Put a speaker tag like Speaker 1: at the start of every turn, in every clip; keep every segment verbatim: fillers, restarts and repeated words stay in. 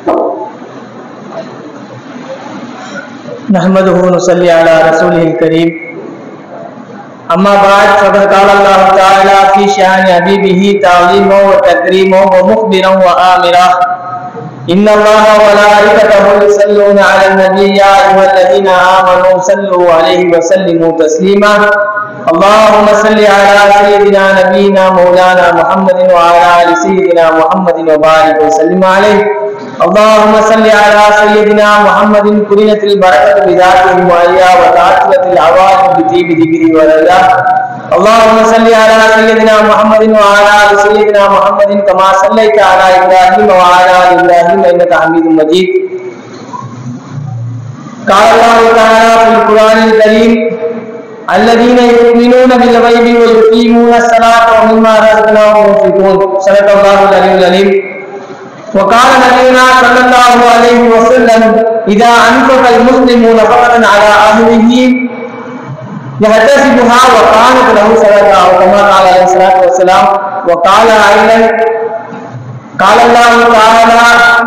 Speaker 1: नहमदुहु व नसल्ली अला रसूलिल करीम अम्मा बाद फक़द क़ाल अल्लाहु तआला फ़ी शान हबीबिही ताज़ीमो व तकरीमो व मुख़बिरन व आमिरा इन्नल्लाह व मलाइकतहु युसल्लूना अलन नबी या अय्युहल्लज़ीना आमनू सल्लू अलैहि व सल्लिमू तस्लीमा अल्लाहुम्मा सल्लि अला सय्यिदिना नबीना मौलाना मुहम्मदिन व अला आलि सय्यिदिना मुहम्मदिन व बारिक व सल्लिम अलैहि अल्लाहुम्मा सल्लि अला सय्यिदिना मुहम्मदिन कुरिनतिल बरकतु बिज़ातिहि मुअय्या व तातिलतिल अवाइब बितीबि ज़िक्री व रज़ा अल्लाहुम्मा सल्लि अला सय्यिदिना मुहम्मदिन व अला आलि सय्यिदिना मुहम्मदिन कमा सल्लैता अला इब्राहीम व अला आलि इब्राहीम इन्नका हमीदुम मजीद क़ाल अल्लाहु तआला फ़िल क़ुरआनिल करीम الذين يؤمنون بالغيب ويقيمون الصلاة ومما رزقناهم ينفقون صدق الله العلي العليم وقال نبينا صلى الله عليه وسلم إذا أنفق المسلم نفقة على أهله يحتسبها وكانت له صدقة كما قال عليه الصلاة والسلام وقال أيضا قال الله تعالى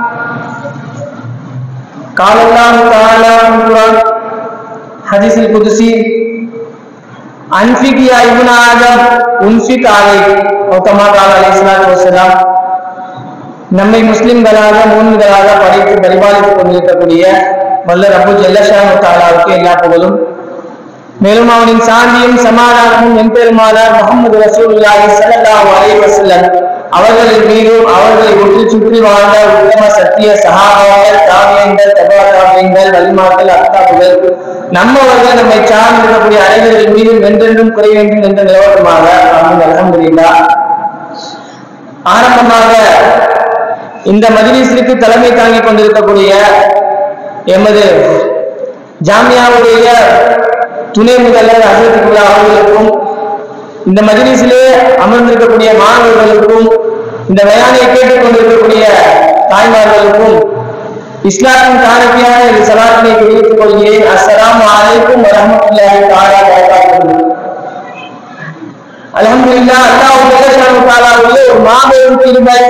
Speaker 1: قال الله تعالى في القرآن حديث القدسي अनफिक या इब्न आदम उनफिक आले और कमा काल अलैहिस्सलातु वस्सलाम நம்மை முஸ்லிம்களாக மூமின்களாக படைத்து பரிபாலித்துக் கொண்டிருக்கக்கூடிய வல்ல ரப்பு ஜல்லஷானு தஆலாவுக்கு எல்லா புகழும் மேலும் அவனின் சாந்தியும் சமாதானமும் எம்பெருமானார் முஹம்மது ரசூலுல்லாஹி ஸல்லல்லாஹு அலைஹி வஸல்லம் அவர்களின் மீதும் அவர்களை ஒற்றி சுற்றி வாழ்ந்த உத்தம சத்திய சஹாபாக்கள் தாபியீன்கள் தபா தாபியீன்கள் வலிமாக்கள் அத்தாபுகள் நம்மவர்கள் நம்மை சார்ந்திருக்கக்கூடிய அனைவர்கள் மீதும் என்றென்றும் குறை வேண்டும் என்ற நிலவரமாக ஆமீன் அல்ஹம்துலில்லாஹ். ஆரம்பமாக இந்த மஜ்லிஸிற்கு தலைமை தாங்கிக் கொண்டிருக்கக்கூடிய எமது ஜாமியாவுடைய துணை முதல்வர் ஹஜ்ரத் அவர்களுக்கும் இந்த மஜ்லிஸிலே அமர்ந்திருக்கக்கூடிய மாணவர்களுக்கும் இந்த பயானை கேட்டுக் கொண்டிருக்கக்கூடிய தாய்மார்களுக்கும் இஸ்லாமின் காணிக்கையான இந்த சலாத்தினை தெரிவித்துக் கொள்கிறேன். அஸ்ஸலாமு அலைக்கும் வரஹ்மத்துல்லாஹி தஆலா வ பரகாத்துஹு. அல்ஹம்துலில்லாஹ், அல்லாஹ் ஜல்லல்லாஹு தஆலாவுடைய ஒரு மாபெரும் கிருபை,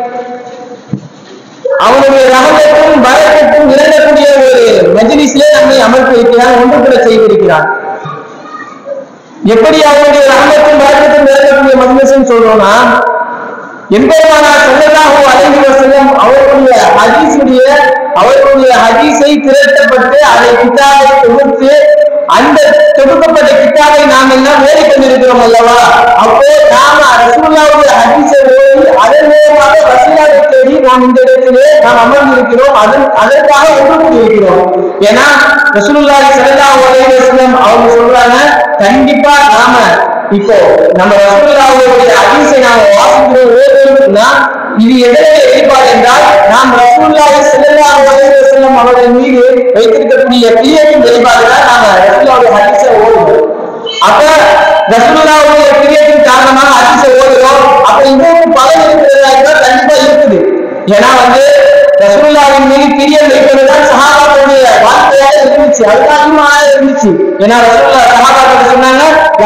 Speaker 1: அவனுடைய ரஹமத்தும் பரக்கத்தும் இறங்கக்கூடிய ஒரு மஜ்லிஸிலே நம்மை அமர்த்தியிருக்கிறான், ஒன்று கூட செய்திருக்கிறான். எப்படி அவனுடைய ரஹமத்தும் பரக்கத்தும் இறங்கக்கூடிய மஜ்லிஸ்ன்னு சொல்றோம்னா, எம்பெருமானார் ஸல்லல்லாஹு அலைஹி வஸல்லம் அவர்களுடைய ஹதீஸுடைய அவர்களுடைய ஹதீஸை திரட்டப்பட்டு அதை கிதாபை தொகுத்து அந்த தொகுக்கப்பட்ட கிதாபை நாம் எல்லாம் வேலை கொண்டிருக்கிறோம் அல்லவா? அப்போ நாம ரசூலுல்லாஹ்வுடைய ஹதீஸை ஓதி அதன் மூலமாக வசீலாவை தேடி நாம் இந்த இடத்திலே நாம் அமர்ந்திருக்கிறோம். அதன் அதற்காக ஒன்று கூடியிருக்கிறோம். ஏன்னா ரசூலுல்லாஹி ஸல்லல்லாஹு அலைஹி வஸல்லம் அவங்க சொல்றாங்க, கண்டிப்பா நாம இப்போ நம்ம ரசூலுல்லாஹ்வுடைய ஹதீஸை நாம வாசிக்கிறோம் ஓதுறோம்னா இது எதற்கு வெளிப்பாடு என்றால் நாம் ரசூலுல்லாஹி ஸல்லல்லாஹு அலைஹி வஸல்லம் அவர்கள் மீது வைத்திருக்கக்கூடிய பிரியத்தின் வெளிப்பாடு தான் நாம ரசூலுல்லாஹ்வுடைய ஹதீஸை ஓதுறோம். அப்ப ரசூலுல்லாஹ்வுடைய பிரியத்தின் காரணமாக ஹதீஸை ஓதுறோம். அப்ப இன்னொரு பலன் இருக்கிறதா என்றால் கண்டிப்பா இருக்குது. ஏன்னா வந்து ரசூலுல்லாஹ்வின் மீது பிரியம் வைப்பதுதான் சஹாபாக்களுடைய வாழ்க்கையாக இருந்துச்சு, அதுதான் ஈமானாக இருந்துச்சு. ஏன்னா ரசூலுல்லாஹ் சஹாபாக்கள் சொன்னாங்க,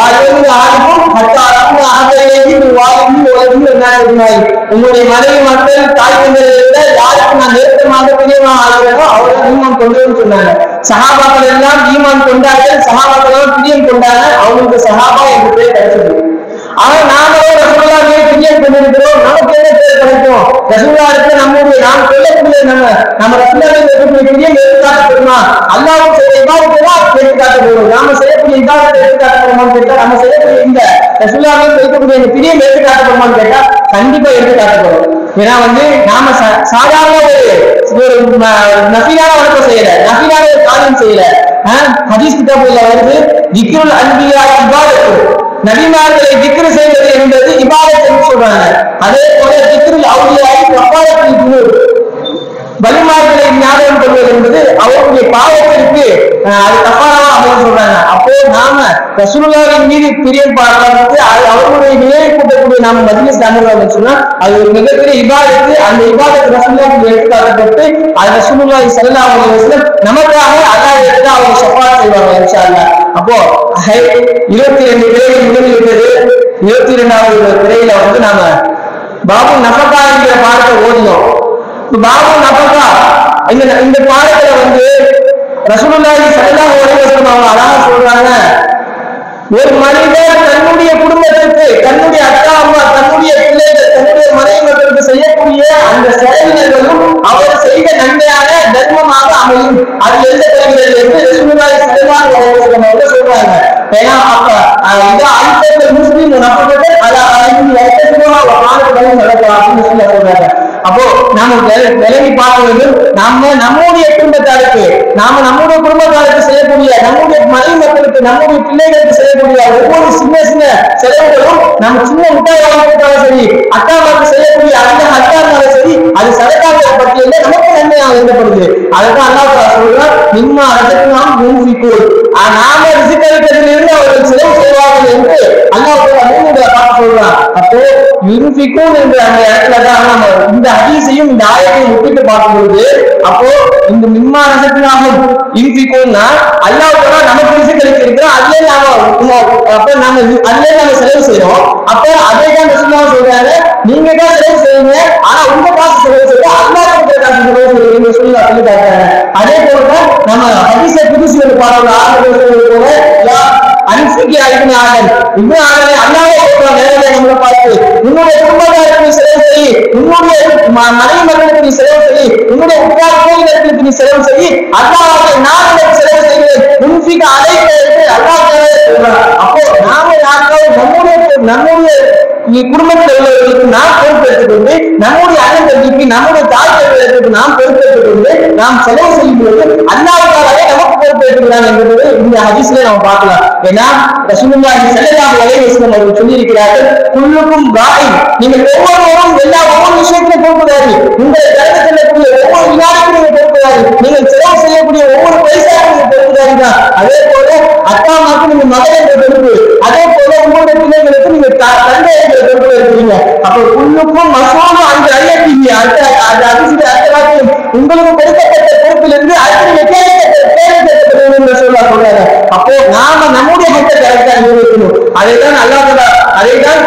Speaker 1: உங்களுடைய மனைவி மக்கள் தாய் தந்தையை யாருக்கு நான் நெருக்கமாக பிரியமாக ஆகிறதோ அவர்கள் ஈமான் கொண்டோன்னு சொன்னாங்க. சஹாபாக்கள் எல்லாம் ஈமான் கொண்டார்கள், சஹாபாக்கள் எல்லாம் பிரியம் கொண்டாங்க, அவங்களுக்கு சஹாபா என்று பேர் கிடைச்சது. ஆனா நாமளோ ரசூலுல்லாஹ் மீது பிரியம் கொண்டிருக்கிறோம், நமக்கு என்ன பேர் கிடைக்கும்? ரசூலுல்லாஹ்வுக்கு நம்முடைய நாம் சொல்லக்கூடிய நம்ம நம்ம ரசூலுல்லாஹ் மீது பிரியம் எடுத்து காட்டப்படுமா? அல்லாஹ் செய்த இபாதத்தை தான் எடுத்து காட்டப்படுவோம். நாம செய்யக்கூடிய இபாதத்தை எடுத்து காட்டப்படுமான்னு கேட்டா, நம்ம செய்யக்கூடிய இந்த ரசூலுல்லாஹ் மீது இருக்கக்கூடிய இந்த பிரியம் எடுத்து காட்டப்படுமான்னு கேட்டா கண்டிப்பா எடுத்து காட்டப்படும். ஏன்னா வந்து நாம சாதாரண ஒரு நஃபிலான வணக்கம் செய்யல, நஃபிலான ஒரு காரியம் செய்யல. ஹதீஸ் கிதாபுல வருது, திக்ருல் அன்பியா இபாதத்து, நபிமார்களை திக்ரு செய்வது என்பது இபாதத் என்று சொல்றாங்க. அதே போல திக்ருல் அவுலியாய் கஃபாரத்துல் துனூப், வலிமார்களை ஞாபகம் கொள்வது என்பது அவருடைய பாவத்திற்கு அது கஃபாராவா அப்படின்னு சொல்றாங்க. அப்போ நாம ரசூலுல்லாஹ்வின் மீது பிரியம் பார்த்து அவர்களுடைய நினைவு கூட்டக்கூடிய நாம மஜ்லிஸ் அமர்வோம்னு சொன்னா அது ஒரு மிகப்பெரிய இபாதத்து. அந்த இபாதத்து ரசூலுல்லாஹ்வுக்கு எடுத்துக்காட்டப்பட்டு அது ரசூலுல்லாஹி ஸல்லல்லாஹு அலைஹி வஸல்லம் நமக்காக அல்லாஹ் எடுத்து அவங்க ஷஃபாஅத் செய்வாங்க இன்ஷா அல்லாஹ். அப்போ இருபத்தி ரெண்டு பிறைகள் முடிந்துவிட்டது. இருபத்தி இரண்டாவது பிறையில வந்து நாம பாபு நஃபகா என்கிற பாடத்தை ஓதினோம். பாபு நஃபகா இந்த இந்த பாடத்துல வந்து ரசூலுல்லாஹி ஸல்லல்லாஹு அலைஹி வஸல்லம் அவங்க அழகா சொல்றாங்க, ஒரு மனிதர் தன்னுடைய குடும்பத்திற்கு, தன்னுடைய அக்கா அம்மா, தன்னுடைய பிள்ளைகள், தன்னுடைய மனைவி மக்களுக்கு செய்யக்கூடிய அந்த செயல்களும் அவர் செய்த நன்மையான தர்மமாக அமையும். அது எழுதப்படுகிறது என்று ரசூலுல்லாஹி ஸல்லல்லாஹு அலைஹி வஸல்லம் அவங்க சொல்றாங்க. ஏன்னா அப்ப இந்த அல்பத்தில் முஸ்லிம் நபர்கள் அத அழைத்து வைத்ததுமா ஒரு ஆணுடன் நடக்கலாம் சொல்றாங்க. அப்போ நாம விலகி பார்க்க வேண்டும். நாம நம்முடைய குடும்பத்தாருக்கு, நாம நம்முடைய குடும்பத்தாருக்கு செய்யக்கூடிய, நம்முடைய மனைவி மக்களுக்கு, நம்முடைய பிள்ளைகளுக்கு செய்யக்கூடிய ஒவ்வொரு சின்ன சின்ன செலவுகளும் நம்ம சின்ன முட்டாய் வாங்கிட்டாலும் சரி, அக்காவுக்கு செய்யக்கூடிய அந்த அக்காருனாலும் சரி, அது சதக்காங்கிற பட்டியல நமக்கு நன்மையாக எழுதப்படுது. அதுதான் அல்லாஹ் சொல்றான், நிம்மா அரசனாம் யூன்ஃபிகூன், நாம ரிஸ்கரிக்கிறதுல இருந்து அவர்கள் செலவு செய்வார்கள் என்று அல்லாஹ் பார்த்து சொல்றான். அப்போ யூன்ஃபிகூன் என்ற அந்த இடத்துல தான் நம்ம இந்த ஹதீஸையும் இந்த ஆயத்தையும் ஒப்பிட்டு பார்க்கும்போது, அப்போ இந்த மிம்மா அரசனாகும் யூன்ஃபிகூன்னா அல்லாஹ் நமக்கு ரிஸ்க் இருக்கிறோம், அதுல நாம அப்ப நாம அதுல நாம செலவு செய்யறோம். அப்ப அதே தான் ரசூலுல்லாஹ் சொல்றாங்க, நீங்க தான் செலவு செய்யுங்க, ஆனா உங்க காசு செலவு செய்ய அல்லாஹ் கொடுக்கிற காசு செலவு செய்யுங்க ரசூலுல்லாஹ் சொல்லி காட்டுறாங்க. அதே போலதான் நம்ம ஹதீஸை புதுசு ஒரு பாடல ஆரம்பிக்கிறது போல அன்பிக்கு ஆகின ஆடல் இவங்க ஆடலை அல்லாஹ் சொல்ற நேரத்தை நம்மளை பார்த்து, உன்னுடைய குடும்பத்தாருக்கு நீ செலவு செய், உன்னுடைய மனைவி மக்களுக்கு நீ செலவு செய், உன்னுடைய உட்கார் கோயிலுக்கு நீ செலவு செய், அல்லாஹ் நான் உனக்கு செலவு செய்கிறேன், உன்பிக்கு அழைக்க என்று அல்லாஹ் சொல்றான். அப்போ நாம யாருக்காவது நம்முடைய நம்முடைய குடும்பத்தில் உள்ளவர்களுக்கு நாம் பொறுப்பேற்றுக் கொண்டு, நம்முடைய அண்ணன் தம்பிக்கு, நம்முடைய தாய் தந்தையர்களுக்கு நாம் பொறுப்பேற்றுக் கொண்டு நாம் செலவு செய்யும் போது அல்லாஹ்வுக்காகவே நமக்கு பொறுப்பேற்றுக்கிறான் என்பதை இந்த ஹதீஸ்ல நம்ம பார்க்கலாம். ஏன்னா ரசூலுல்லாஹி ஸல்லல்லாஹு அலைஹி வஸல்லம் அவர்கள் சொல்லி இருக்கிறார்கள், குல்லுக்கும் ராயின், நீங்கள் ஒவ்வொருவரும் எல்லா ஒவ்வொரு விஷயத்திலும் பொறுப்புதாரி, உங்களை கடந்து செல்லக்கூடிய ஒவ்வொரு வினாடிக்கும் நீங்கள் பொறுப்புதாரி, நீங்கள் செலவு செய்யக்கூடிய ஒவ்வொரு பைசாவும் நீங்கள் பொறுப்புதாரி தான். அதே போல அக்கா அம்மாவுக்கு நீங்க மகன் என்ற பொறுப்பு, அதே போல உங்களுடைய பிள்ளைகளுக்கு நீங்க தந்தை என்ற பொறுப்பு இருக்கிறீங்க. அப்போ குல்லுக்கும் மசூலும் அந்த ஐயத்தீங்க அடுத்த அந்த அதிசய அர்த்தவாக்கியம் உங்களுக்கு கொடுக்கப்பட்ட பொறுப்பிலிருந்து அடுத்து நீங்க கேட்கப்பட்ட சொல்றாங்க. அப்போ நாம நம்முடைய மக்கள் கரெக்டா நிர்வகிக்கணும். அதைதான் அல்லாஹ் அதைதான்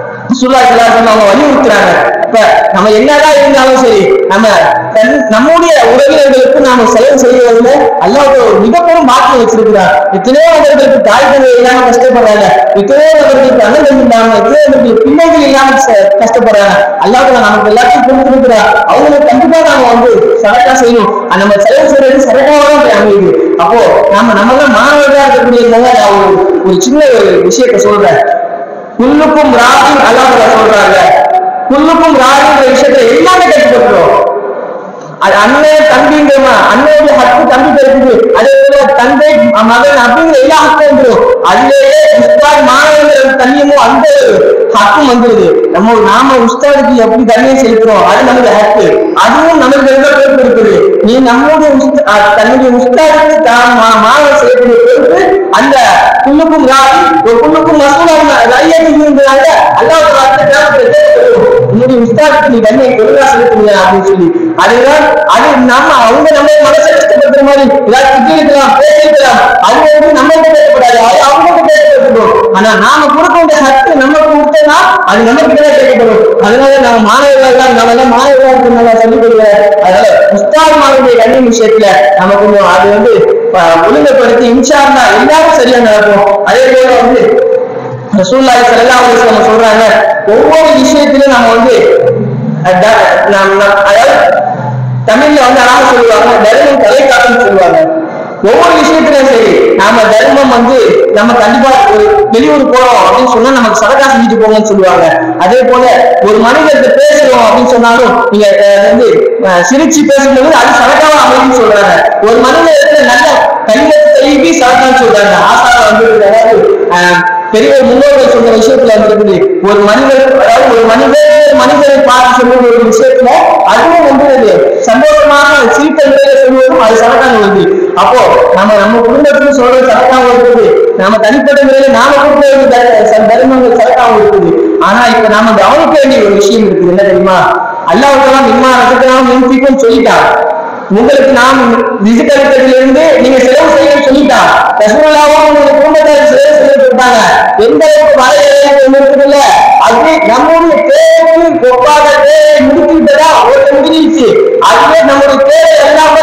Speaker 1: அவங்க வலியுறுத்துறாங்க. இப்ப நம்ம என்னதான் இருந்தாலும் சரி, நம்ம நம்முடைய உறவினர்களுக்கு நாம செலவு செய்வதில் அல்லாஹ் ஒரு மிகப்பெரும் மாற்றம் வச்சிருக்கிறார். எத்தனையோ அவர்களுக்கு தாய் தந்தை இல்லாம கஷ்டப்படுறாங்க, எத்தனையோ அவர்களுக்கு அண்ணன் இல்லாம, எத்தனையோ அவர்களுக்கு பிள்ளைகள் இல்லாம கஷ்டப்படுறாங்க. அல்லாஹ் நமக்கு எல்லாத்தையும் கொடுத்திருக்கிறார். அவங்களுக்கு கண்டிப்பா நாம வந்து சரக்கா செய்யணும். நம்ம செலவு செய்யறது சரக்காவதான் போய் அமையுது. அப்போ நம்ம நம்ம தான் மாணவர்களா இருக்கக்கூடியவங்க நான் ஒரு சின்ன ஒரு விஷயத்த சொல்றேன். குல்லுக்கும் ராஜின் அல்லாஹ் சொல்றாங்க, குல்லுக்கும் ராஜின்ற விஷயத்தை எல்லாமே கட்டுப்பட்டுரும். அது அண்ணன் தம்பிங்கிற அண்ணனுடைய ஹக்கு தம்பி இருக்குது, அதே போல தந்தை மகன் அப்படிங்கிற எல்லா ஹக்கும் வந்துடும். அதுலேயே உஸ்தாத் மாணவர்கள் தண்ணியமோ அந்த ஹக்கும் வந்துடுது. நம்ம நாம உஸ்தாதுக்கு எப்படி தண்ணியை செலுத்துறோம், அது நம்மளுடைய ஹக்கு, அதுவும் நமக்கு எந்த பொறுப்பு இருக்குது. நீ நம்மளுடைய தன்னுடைய உஸ்தாதுக்கு மாணவர் செய்யக்கூடிய பொறுப்பு அந்த குல்லுக்கும் ராஜி ஒரு குல்லுக்கும் மசூலான ரையத்துங்கிறதுனால அல்லாஹ் உன்னுடைய உஸ்தாதுக்கு நீ தண்ணியை ஒழுங்கா செலுத்துங்க அப்படின்னு சொல்லி, அதுதான் அது நம்ம அவங்க நம்ம மனசை கஷ்டப்படுத்துற மாதிரி ஏதாவது திட்டி இருக்கலாம், பேசிருக்கலாம், அது வந்து நம்ம கேட்கப்படாது, அது அவங்க கேட்கப்படும். ஆனா நாம கொடுக்க வேண்டிய சக்தி நம்ம கொடுத்தோம்னா அது நம்ம கிட்டதான் கேட்கப்படும். அதனால நம்ம மாணவர்கள் நம்ம எல்லாம் மாணவர்களுக்கு நல்லா சொல்லிக் கொடுக்கிறேன். அதனால உஸ்தாதுமாருடைய கல்வி விஷயத்துல நம்ம கொஞ்சம் அது வந்து ஒழுங்குபடுத்தி இன்ஷா அல்லாஹ் எல்லாரும் சரியா நடக்கும். அதே போல வந்து ரசூலுல்லாஹி ஸல்லல்லாஹு அலைஹி வஸல்லம் சொல்றாங்க, ஒவ்வொரு விஷயத்திலும் நம்ம வந்து அதாவது தமிழ்ல வந்து அழகா சொல்லுவாங்க, தர்மம் தலை காட்டுன்னு சொல்லுவாங்க. ஒவ்வொரு விஷயத்திலும் சரி நாம தர்மம் வந்து நம்ம கண்டிப்பா ஒரு வெளியூர் போறோம் அப்படின்னு சொன்னா நமக்கு சதக்கா செஞ்சுட்டு போங்கன்னு சொல்லுவாங்க. அதே போல ஒரு மனிதர்கிட்ட பேசுறோம் அப்படின்னு சொன்னாலும் நீங்க வந்து சிரிச்சு பேசும்போது அது சதக்காவா அமைன்னு சொல்றாங்க. ஒரு மனிதர்கிட்ட நல்ல கல்வியை செய்வி சதக்கான்னு சொல்றாங்க. ஆசார வந்து அதாவது பெரிய முன்னோர்கள் சொல்ற விஷயத்துல வந்து ஒரு மனிதர் அதாவது ஒரு மனிதர் மனிதரை பார்த்து சொல்ற ஒரு விஷயத்துல அதுவும் வந்து சந்தோஷமாக சிரித்த நிலையில சொல்வதும் அது சதக்காங்க வருது. அப்போ நம்ம நம்ம குடும்பத்துக்கு சொல்ற சதக்காக இருக்குது, நம்ம தனிப்பட்ட முறையில நாம கொடுக்க தர்மங்கள் சதக்காக இருக்குது. ஆனா இப்ப நாம கவனிக்க வேண்டிய ஒரு விஷயம் இருக்குது, என்ன தெரியுமா? அல்லாஹ் மிம்மா ரஸக்னாஹும் யூன்ஃபிகூன் சொல்லிட்டான். உங்களுக்கு நாம் ரிஸ்க் இருந்து நீங்க செலவு செய்ய சொல்லிட்டா, ரசூலுல்லாஹ் உங்களுடைய குடும்பத்தாருக்கு செலவு செய்ய சொல்லிட்டாங்க. எந்த அளவுக்கு வரையறை இருக்குதுல்ல, அது நம்முடைய தேவைக்கு ஒப்பாக தேவை முடிச்சுட்டதா ஒரு முடிஞ்சிச்சு. அதுவே நம்முடைய தேவை எல்லாம்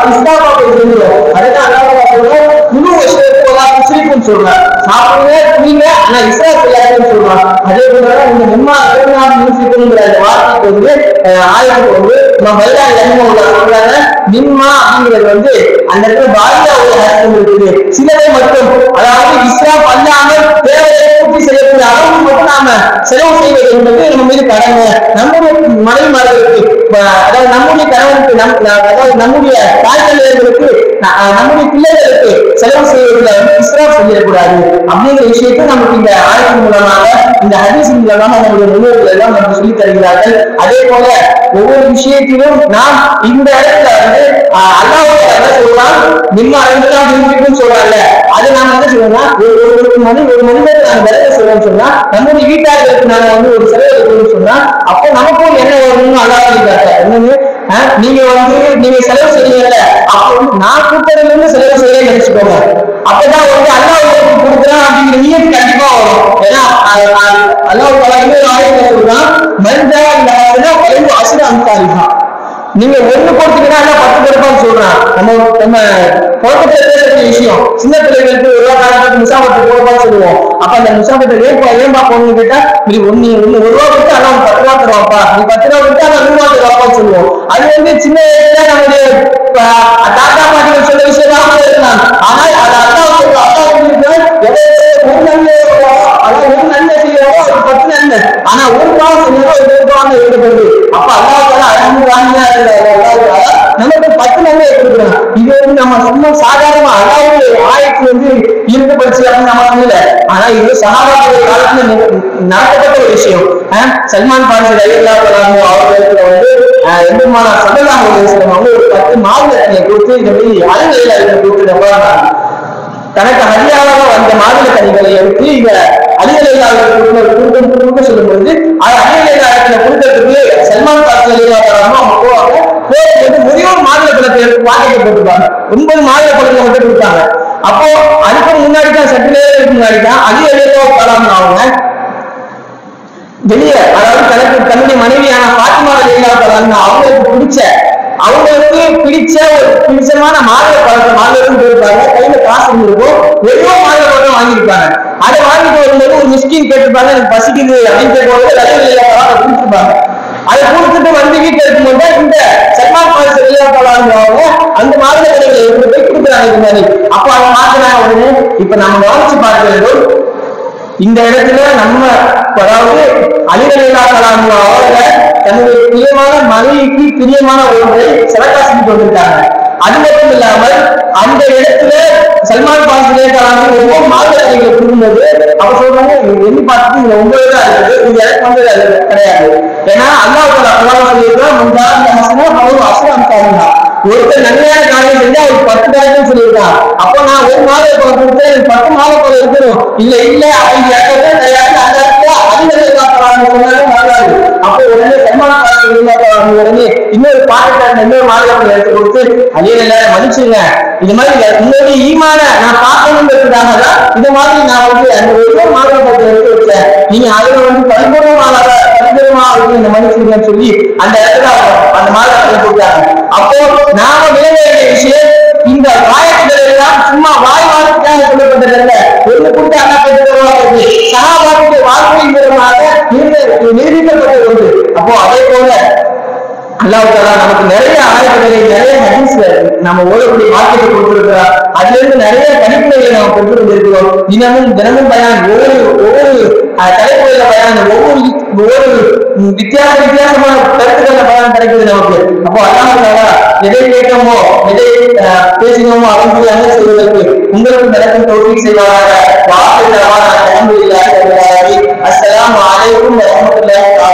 Speaker 1: இஸ்லாமா போய் சேர்ந்துடும். அதுதான் அல்லாஹ் முழு விஷயத்துக்கு சொல்றாங்க, சாப்பிடுங்க குடிங்க ஆனா இஸ்ரா செய்யாதுன்னு சொல்றாங்க. அதே போலதான் இந்த நிம்மா யூசிக்குங்கிற வார்த்தைக்கு வந்து ஆயிரத்துக்கு வந்து நம்ம மயிலாக இறங்க சொல்றாங்க. நிம்மா அப்படிங்கிறது வந்து அந்த இடத்துல பாரியாவுடைய அர்த்தம் இருக்குது. சிலரை மட்டும், அதாவது இஸ்ரா பண்ணாமல் தேவையை பூர்த்தி செய்யக்கூடிய அளவுக்கு மட்டும் நாம செலவு செய்வது என்பது நம்ம மீது கடமை. நம்முடைய மனைவிமார்களுக்கு, அதாவது நம்முடைய கணவனுக்கு, நம் அதாவது நம்முடைய தாய்தந்தையர்களுக்கு, நம்முடைய பிள்ளைகளுக்கு செலவு செய்வதில் வந்து இஸ்ரா செய்யக்கூடாது அப்படிங்கிற விஷயத்தை நமக்கு இந்த ஆயத்தின் மூலமாக, இந்த ஹதீஸின் மூலமாக நம்முடைய முன்னோர்கள் எல்லாம் நமக்கு சொல்லி தருகிறார்கள். அதே போல ஒவ்வொரு விஷயத்திலும் நாம் இந்த இடத்துல வந்து அல்லாஹ் என்ன சொல்றான், நிம்ம அறிந்துதான் விரும்பிக்கும் சொல்றாங்க. அது நாம என்ன சொல்றோம்னா, ஒரு மணி ஒரு மனிதர் நாங்க விலையை சொல்றோம்னு சொன்னா, நம்முடைய வீட்டார்களுக்கு நாங்க வந்து ஒரு செலவு சொன்னா, அப்போ நமக்கும் என்ன வரணும்னு அல்லாஹ் சொல்லிட்டாங்க. என்னன்னு, நீங்க வந்து நீங்க செலவு செய்யல, அப்போ நான் கூட்டத்துல இருந்து செலவு செய்ய நினைச்சுக்கோங்க. அப்பதான் வந்து அல்லாஹ் உங்களுக்கு கொடுக்குறான் அப்படிங்கிற நீயத்து கண்டிப்பா வரும். ஏன்னா அல்லாஹ் தலைமை ஆயத்துல சொல்றான், மனிதா இந்த வளைவு அசுர அம்சாரிகா, நீங்க ஒண்ணு கொடுத்தீங்கன்னா பத்து கொடுப்பான்னு சொல்றான். நம்ம நம்ம குழப்பத்துல பேசக்கூடிய விஷயம், சின்ன பிள்ளைகளுக்கு ஒரு ரூபா காலத்துக்கு முசாபத்தை கொடுப்பான்னு சொல்லுவோம். அப்ப அந்த முசாபத்தை ஏன்பா ஏன்பா போகணும்னு கேட்டா, நீ ஒன்னு ஒன்னு ஒரு ரூபா கொடுத்து ஆனா பத்து ரூபா தருவாப்பா, நீ பத்து ரூபா கொடுத்து ஆனா நூறு ரூபா தருவாப்பான்னு சொல்லுவோம். அது வந்து சின்ன வயசுல நம்முடைய தாத்தா பாட்டிகள் சொல்ல விஷயமாக இருக்கலாம். ஆனால் அது அல்லாஹ் அல்லாஹ் ஒரு நன்மை அதாவது ஒரு நன்மை செய்யறோம், அது பத்து நன்மை. ஆனா ஒரு ரூபா செய்யறோம், ஒரு ரூபா எழுதப்படுது. அப்ப அல்லாஹ் அழகு வாங்கினா நமக்கு பத்து நன்மை கொடுக்குறாங்க. இது வந்து நம்ம சும்மா சாதாரணமா அல்லாஹ்வுடைய ஆயத்து வந்து ஈர்க்கப்படுச்சு அப்படின்னு நம்ம சொல்லல. ஆனா இது சஹாபாக்களுடைய காலத்துல நடக்கப்பட்ட ஒரு விஷயம். சல்மான் பாரசி ரலியல்லாஹு அன்ஹு அவர்களுக்கு வந்து எம்பெருமான ஸல்லல்லாஹு அலைஹி வஸல்லம் அவங்க ஒரு பத்து மாதுளை கொடுத்து இந்த மாதிரி அழகையில கொடுத்து நம்புறாங்க. தனக்கு ஹதியாவாக வந்த மாதுளை கனிகளை எடுத்து இவ அலிகளையாளர்கள் கொடுக்க சொல்லும் பொழுது அது அலிகளையாளர்களை கொடுக்கறதுக்கு சல்மான் பாரசி ரலியல்லாஹு அன்ஹு அவங்க போவாங்க. போகும்போது ஒரே ஒரு மாதுளை பழத்தை எடுத்து பாக்கெட் போட்டுருப்பாங்க. ஒன்பது மாதுளை பழத்தை மட்டும் கொடுத்தாங்க. அப்போ அதுக்கு முன்னாடி தான் சற்று நேரத்துக்கு முன்னாடி தான் அலி ரலியல்லாஹு தஆலா அவங்க வெளியே, அதாவது தனக்கு தன்னுடைய மனைவியான பாத்திமா ரலியல்லாஹு தஆலா அவங்களுக்கு பிடிச்ச அவங்களுக்கு பிடிச்ச ஒரு பிடிச்சமான மாதுளை பழத்தை மாதுளை போயிருப்பாங்க. கையில காசு இருந்திருக்கும், ஒரே மாதுளை பழம் வாங்கியிருப்பாங்க. அதை வாங்கிட்டு வரும்போது ஒரு மிஸ்கின் கேட்டிருப்பாங்க, எனக்கு பசிக்குது அப்படின்னு கேட்கும்போது ரலியல்லாஹு தஆலா கொடுத்துருப்பாங்க. அதை கொடுத்துட்டு வந்து வீட்டுல இருக்கும்போது இந்த சல்மான் பாரசி ரலியல்லாஹு அவங்க அந்த மாதுளை கடைகளை எடுத்து போய் கொடுக்குறாங்க இது மாதிரி. அப்போ அவங்க மாத்துறாங்க உடனே. இப்ப நம்ம கவனிச்சு பார்க்க வேண்டும், இந்த இடத்துல நம்ம அதாவது அலி ரலியல்லாஹு அவங்க தன்னுடைய பிரியமான மனைவிக்கு பிரியமான ஒன்றை சதகா செஞ்சு வந்திருக்காங்க. அது மட்டும் இல்லாமல் அந்த இடத்துல சல்மான் பாரசி ரலியல்லாஹு ஒவ்வொரு மாதுளை கடைகளை கொடுக்கும்போது அப்ப சொல்றாங்க, எண்ணி பார்த்துட்டு இதுல ஒன்பது தான் இருக்குது, இது எனக்கு வந்து அது கிடையாது. ஏன்னா அல்லாஹ் ஒருத்தர் நன்மையான காரியம் செஞ்சா அவருக்கு பத்து காரியம் சொல்லியிருக்கான். அப்போ நான் ஒரு மாதம் கொடுத்து எனக்கு பத்து மாதம் போல இருக்கணும், இல்ல இல்ல அவங்க அப்போ உடனே சல்மான் பாரசி ரலியல்லாஹு உடனே இன்னொரு பாட்டு இன்னொரு மாதத்தை எடுத்து கொடுத்து அதே எல்லாரும் மதிச்சுங்க, இது மாதிரி உங்களுடைய ஈமான நான் பார்க்கணுங்கிறதுக்காக தான் இது மாதிரி நான் வந்து அந்த ஒவ்வொரு மாதத்தை எடுத்து வச்சேன். நீங்க அதுல வந்து பரிபூர்ணமாக பரிபூர்ணமா இந்த மனுஷன் சொல்லி அந்த இடத்துல அந்த மாதத்தை கொடுத்தாங்க. அப்போ நாம விளங்க வேண்டிய விஷயம், இந்த வாயத்துகள் எல்லாம் சும்மா வாய் வார்த்தைக்காக சொல்லப்பட்டதல்ல, ஒன்று கொடுத்து அல்லா பெற்றுவாங்க சகாபாத்துடைய வாழ்க்கையின் மூலமாக நிரூபிக்கப்பட்ட ஒன்று. அப்போ அதே போல அல்லாஹ் தஆலா நமக்கு நிறைய ஆயத்துகளை நிறைய ஹதீஸ்ல நம்ம ஓதக்கூடிய வாக்கியத்தை கொடுத்திருக்கிறார். அதுல இருந்து நிறைய கணிப்புகளை நம்ம கொண்டு வந்திருக்கிறோம். தினமும் தினமும் பயான், ஒவ்வொரு ஒவ்வொரு தலைப்புல பயான், ஒவ்வொரு ஒவ்வொரு வித்தியாச வித்தியாசமான கருத்துக்களை பயான் கிடைக்குது நமக்கு. அப்போ அல்லாஹ் தஆலா எதை கேட்டோமோ எதை பேசினோமோ அதன் போது அமல் செய்வதற்கு உங்களுக்கு நடக்கும் தௌஃபீக் செய்வாராக. வாஹிர் தஅவானா அல்ஹம்துலில்லாஹி ரப்பில் ஆலமீன். அஸ்ஸலாமு அலைக்கும் வரஹ்மத்துல்லாஹி